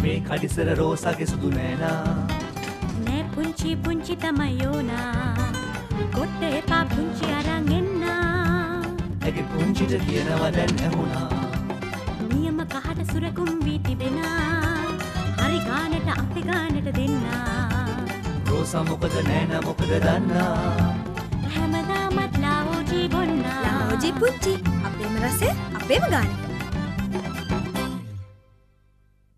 මේ කඩිසර රෝසාගේ සුදු නෑනා නෑ පුංචි පුංචි තමයෝනා කොට්ට එපා පුංචි අරන් එන්න ඇගේ පුංචිට කියනවා දැන් ඇහුණා නියම කහට සුරකුම් වී තිබෙනා හරි ගානට අපි ගානට දෙන්නා රෝසා මොකද නෑනා මොකද දන්නා හැමදාමත් ලාවෝජී බොන්නා ලාවෝජී පුංචි අපේම රසය අපේම ගාන